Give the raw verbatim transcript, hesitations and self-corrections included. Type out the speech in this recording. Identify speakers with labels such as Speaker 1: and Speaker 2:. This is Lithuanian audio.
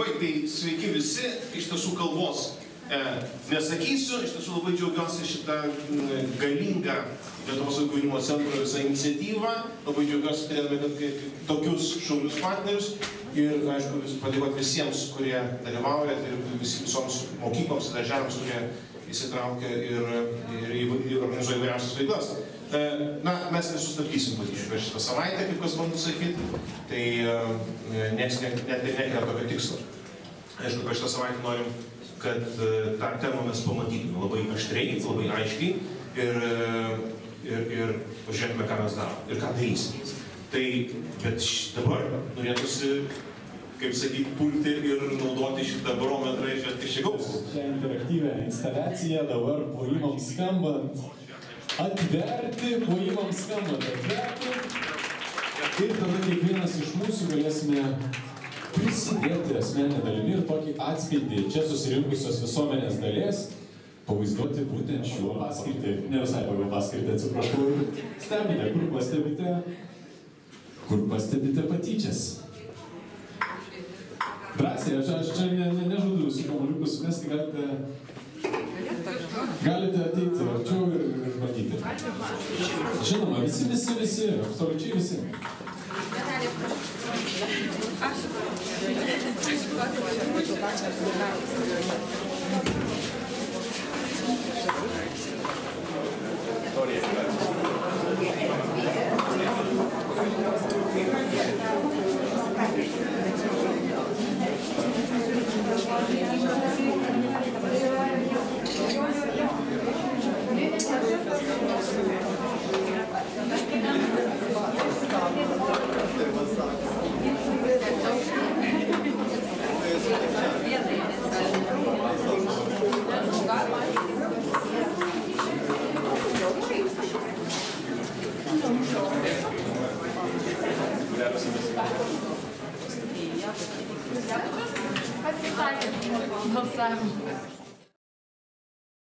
Speaker 1: trumpai, tai sveiki visi, iš tiesų kalbos e, nesakysiu, iš tiesų labai džiaugiuosi šitą galingą Lietuvos vaikų jaunimo centro visą iniciatyvą, labai džiaugiuosi turėdami tokius šaulius partnerius ir, aišku, padėkoti visiems, kurie dalyvauja ir vis, visoms mokykloms ir darželiams, kurie įsitraukia ir, ir, ir organizuoja įvairiausias veiklas. Na, mes nesustabdysim patyčių per šitą savaitę, kaip kas bandų sakyti, tai nieks net nekelia tokio tikslo. Aišku, per šitą savaitę norim, kad tą temą mes pamatytume labai aštriai, labai aiškiai ir, ir, ir pažiūrėtume, ką mes darom ir ką darysim. Tai, bet dabar norėtųsi, kaip sakyti, pulti ir naudoti šitą barometrą ir žiūrėti iš įgaus.
Speaker 2: Šią interaktyvę instaliaciją dabar plojimams skambant, atverti, plojimams skambant, atverti. Ir tada kiekvienas iš mūsų galėsime prisidėti asmeninę dalimi ir tokį atspindį čia susirinkusios visuomenės dalies pavaizduoti būtent šiuo paskirtį. Ne visai pagal paskirtį, atsiprašau. Stebite, kur pastebite, kur pastebite patyčias. Drąsiai, aš, aš čia ne, ne, nežudu visų kamuoliukus sumesti, galite, galite ateiti arčiau ir išbandyti. Žinoma, visi, visi, visi, absoliučiai visi.
Speaker 3: Pasisakė, balsavimą.